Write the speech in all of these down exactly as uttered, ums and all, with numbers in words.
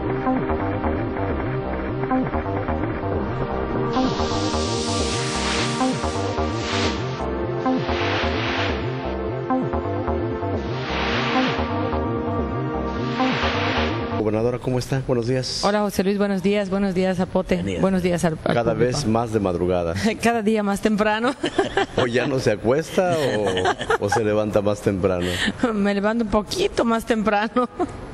Gobernadora, ¿cómo está? Buenos días. Hola, José Luis, buenos días, buenos días, Zapote. Buenos días, buenos días al, al Cada público. vez más de madrugada. Cada día más temprano. ¿O ya no se acuesta o, o se levanta más temprano? Me levanto un poquito más temprano.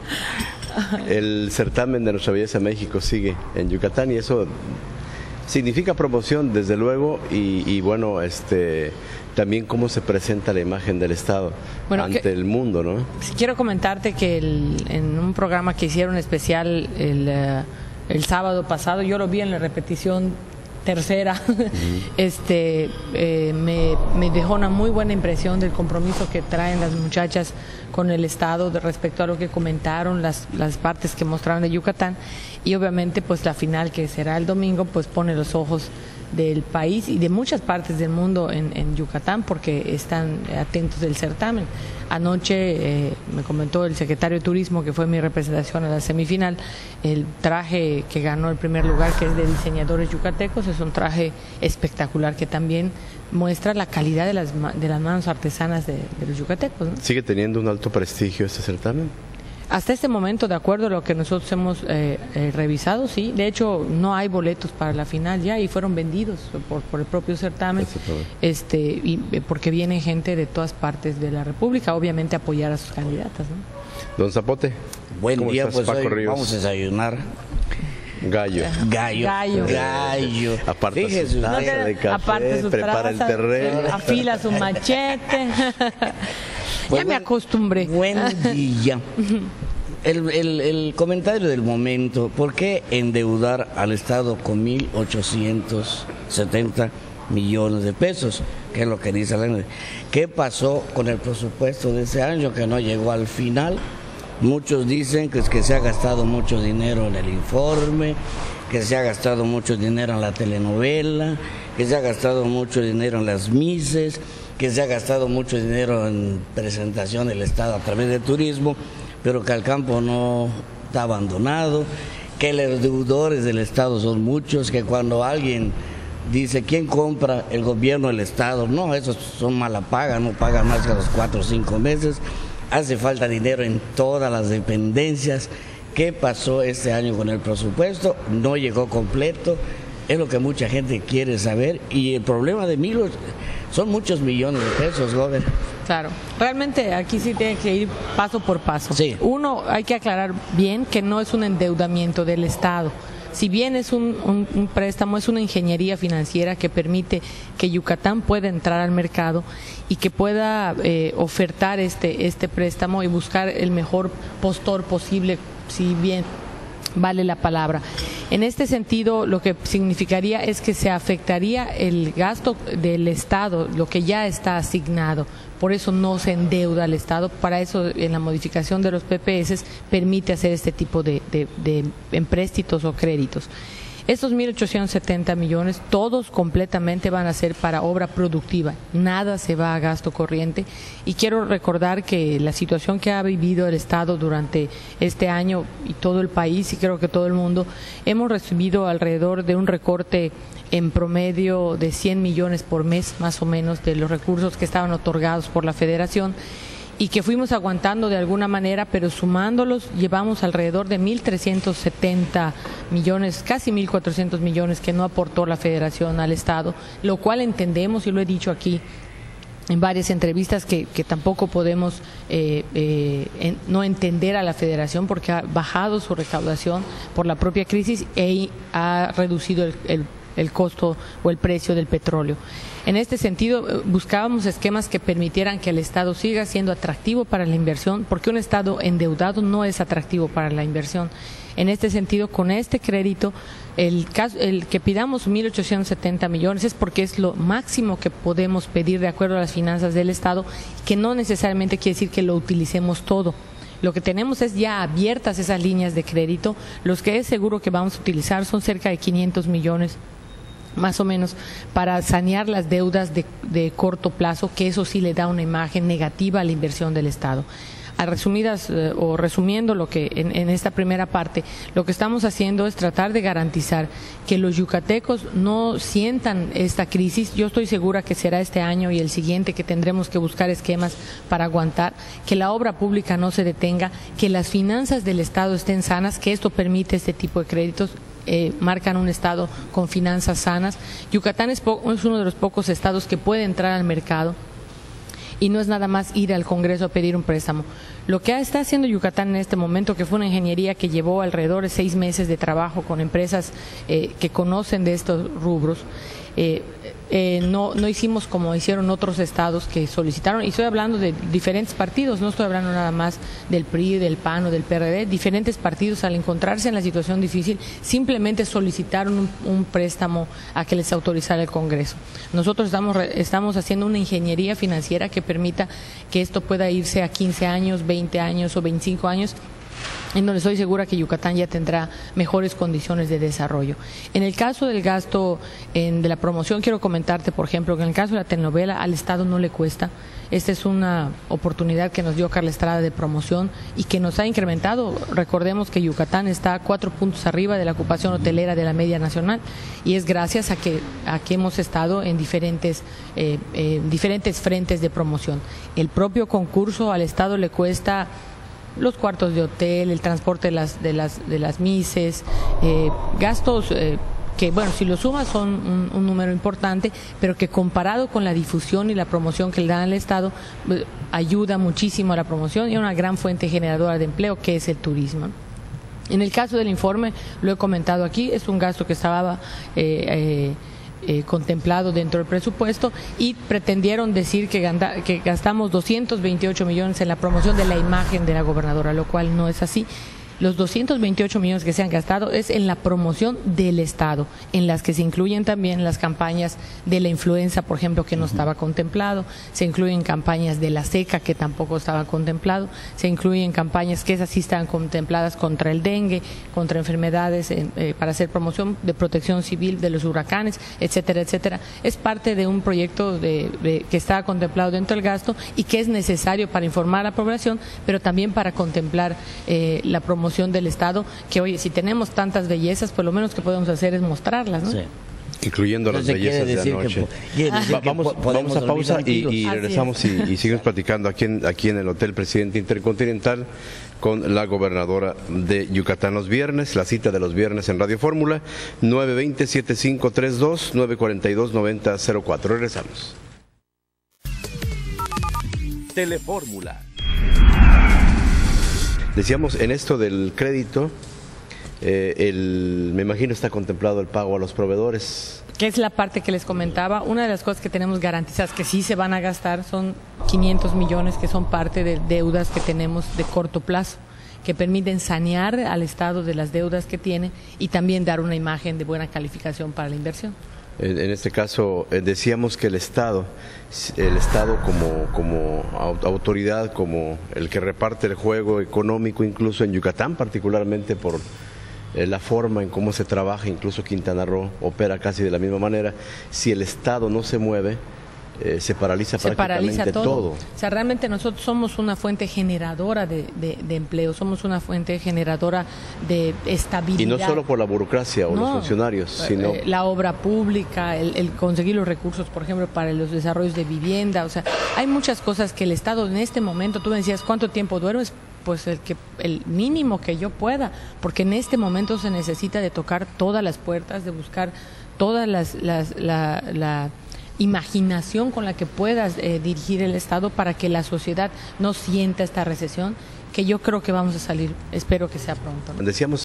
El certamen de Nuestra Belleza México sigue en Yucatán y eso significa promoción, desde luego, y, y bueno, este... también cómo se presenta la imagen del Estado bueno, ante que, el mundo, ¿no? Quiero comentarte que el, en un programa que hicieron especial el, uh, el sábado pasado, yo lo vi en la repetición tercera, uh-huh. este eh, me, me dejó una muy buena impresión del compromiso que traen las muchachas con el Estado de respecto a lo que comentaron, las, las partes que mostraron de Yucatán, y obviamente pues la final que será el domingo pues pone los ojos del país y de muchas partes del mundo en, en Yucatán porque están atentos del certamen. Anoche eh, me comentó el secretario de Turismo, que fue mi representación a la semifinal, el traje que ganó el primer lugar, que es de diseñadores yucatecos, es un traje espectacular que también muestra la calidad de las, de las manos artesanas de, de los yucatecos, ¿no? ¿Sigue teniendo un alto prestigio este certamen? Hasta este momento, de acuerdo a lo que nosotros hemos eh, eh, revisado, sí. De hecho, no hay boletos para la final ya y fueron vendidos por, por el propio certamen, este, y, porque viene gente de todas partes de la República, obviamente a apoyar a sus candidatas, ¿no? Don Zapote. Buen día, estás, pues hoy vamos a desayunar. Gallo. Gallo. Gallo. Gallo. Aparta Fíjese, su taza no, de café, aparte su prepara traza, el terreno. afila su machete. Pues ya me acostumbré. Buen día. El, el, el comentario del momento, ¿por qué endeudar al Estado con mil ochocientos setenta millones de pesos? ¿Qué es lo que dice la gente? ¿Qué pasó con el presupuesto de ese año que no llegó al final? Muchos dicen que es que se ha gastado mucho dinero en el informe, que se ha gastado mucho dinero en la telenovela, que se ha gastado mucho dinero en las mises, que se ha gastado mucho dinero en presentación del Estado a través de turismo, pero que el campo no está abandonado, que los deudores del Estado son muchos, que cuando alguien dice quién compra, el gobierno, el Estado, no, esos son mala paga, no pagan más que los cuatro o cinco meses, hace falta dinero en todas las dependencias. ¿Qué pasó este año con el presupuesto? No llegó completo, es lo que mucha gente quiere saber, y el problema de Milo son muchos millones de pesos, gobernador. Claro, realmente aquí sí tiene que ir paso por paso. Sí. Uno, hay que aclarar bien que no es un endeudamiento del Estado. Si bien es un, un, un préstamo, es una ingeniería financiera que permite que Yucatán pueda entrar al mercado y que pueda eh, ofertar este, este préstamo y buscar el mejor postor posible, si bien vale la palabra. En este sentido, lo que significaría es que se afectaría el gasto del Estado, lo que ya está asignado. Por eso no se endeuda al Estado. Para eso, en la modificación de los P P S, permite hacer este tipo de, de, de empréstitos o créditos. Estos mil ochocientos setenta millones, todos completamente van a ser para obra productiva, nada se va a gasto corriente. Y quiero recordar que la situación que ha vivido el Estado durante este año y todo el país, y creo que todo el mundo, hemos recibido alrededor de un recorte en promedio de cien millones por mes, más o menos, de los recursos que estaban otorgados por la Federación, y que fuimos aguantando de alguna manera, pero sumándolos llevamos alrededor de mil trescientos setenta millones, casi mil cuatrocientos millones que no aportó la Federación al Estado, lo cual entendemos, y lo he dicho aquí en varias entrevistas, que, que tampoco podemos eh, eh, en, no entender a la Federación, porque ha bajado su recaudación por la propia crisis e ha reducido el, el el costo o el precio del petróleo. En este sentido, buscábamos esquemas que permitieran que el Estado siga siendo atractivo para la inversión, porque un Estado endeudado no es atractivo para la inversión. En este sentido, con este crédito, el, caso, el que pidamos mil ochocientos setenta millones es porque es lo máximo que podemos pedir de acuerdo a las finanzas del Estado, que no necesariamente quiere decir que lo utilicemos todo. Lo que tenemos es ya abiertas esas líneas de crédito. Los que es seguro que vamos a utilizar son cerca de quinientos millones más o menos, para sanear las deudas de, de corto plazo, que eso sí le da una imagen negativa a la inversión del Estado. a resumidas eh, o resumiendo lo que en, en esta primera parte, lo que estamos haciendo es tratar de garantizar que los yucatecos no sientan esta crisis. Yo estoy segura que será este año y el siguiente que tendremos que buscar esquemas para aguantar, que la obra pública no se detenga, que las finanzas del Estado estén sanas, que esto permite este tipo de créditos. Eh, marcan un estado con finanzas sanas. Yucatán es, es uno de los pocos estados que puede entrar al mercado y no es nada más ir al Congreso a pedir un préstamo. Lo que está haciendo Yucatán en este momento, que fue una ingeniería que llevó alrededor de seis meses de trabajo con empresas eh, que conocen de estos rubros, eh, eh, no, no hicimos como hicieron otros estados que solicitaron, y estoy hablando de diferentes partidos, no estoy hablando nada más del P R I, del P A N o del P R D, diferentes partidos al encontrarse en la situación difícil simplemente solicitaron un, un préstamo a que les autorizara el Congreso. Nosotros estamos, estamos haciendo una ingeniería financiera que permita que esto pueda irse a quince años, veinte años o veinticinco años, en donde estoy segura que Yucatán ya tendrá mejores condiciones de desarrollo. En el caso del gasto en, de la promoción, quiero comentarte, por ejemplo, que en el caso de la telenovela al Estado no le cuesta. Esta es una oportunidad que nos dio Carla Estrada de promoción y que nos ha incrementado. Recordemos que Yucatán está cuatro puntos arriba de la ocupación hotelera de la media nacional, y es gracias a que, a que hemos estado en diferentes, eh, eh, diferentes frentes de promoción. El propio concurso al Estado le cuesta los cuartos de hotel, el transporte de las de las de las mises, eh, gastos eh, que, bueno, si lo sumas son un, un número importante, pero que comparado con la difusión y la promoción que le dan al Estado, eh, ayuda muchísimo a la promoción y a una gran fuente generadora de empleo que es el turismo. En el caso del informe, lo he comentado aquí, es un gasto que estaba eh, eh, Eh, contemplado dentro del presupuesto, y pretendieron decir que, ganda, que gastamos doscientos veintiocho millones en la promoción de la imagen de la gobernadora, lo cual no es así. Los doscientos veintiocho millones que se han gastado es en la promoción del Estado, en las que se incluyen también las campañas de la influenza, por ejemplo, que no estaba contemplado, se incluyen campañas de la seca, que tampoco estaba contemplado, se incluyen campañas que esas sí están contempladas contra el dengue, contra enfermedades, eh, para hacer promoción de protección civil de los huracanes, etcétera, etcétera. Es parte de un proyecto de, de, que está contemplado dentro del gasto y que es necesario para informar a la población, pero también para contemplar eh, la promoción del Estado, que oye, si tenemos tantas bellezas, pues lo menos que podemos hacer es mostrarlas, ¿no? Sí. Incluyendo las bellezas de la noche. Que, Va, vamos, vamos a pausa y, y regresamos y, y seguimos platicando aquí en, aquí en el Hotel Presidente Intercontinental con la gobernadora de Yucatán. Los viernes, la cita de los viernes en Radio Fórmula, nueve veinte, setenta y cinco treinta y dos, nueve cuarenta y dos, noventa cero cuatro. Regresamos. Telefórmula. Decíamos, en esto del crédito, eh, el, me imagino está contemplado el pago a los proveedores. Que es la parte que les comentaba. Una de las cosas que tenemos garantizadas que sí se van a gastar son quinientos millones, que son parte de deudas que tenemos de corto plazo, que permiten sanear al Estado de las deudas que tiene y también dar una imagen de buena calificación para la inversión. En, en este caso, eh, decíamos que el Estado, el Estado como, como autoridad, como el que reparte el juego económico, incluso en Yucatán, particularmente por eh, la forma en cómo se trabaja, incluso Quintana Roo opera casi de la misma manera. Si el Estado no se mueve, Eh, se paraliza se prácticamente paraliza todo. todo. O sea, realmente nosotros somos una fuente generadora de, de, de empleo, somos una fuente generadora de estabilidad. Y no solo por la burocracia o no, los funcionarios, sino eh, la obra pública, el, el conseguir los recursos, por ejemplo, para los desarrollos de vivienda. O sea, hay muchas cosas que el Estado en este momento, tú me decías, ¿cuánto tiempo duermes? Pues el que el mínimo que yo pueda, porque en este momento se necesita de tocar todas las puertas, de buscar todas las, las la, la imaginación con la que puedas eh, dirigir el Estado para que la sociedad no sienta esta recesión, que yo creo que vamos a salir, espero que sea pronto, ¿no? Decíamos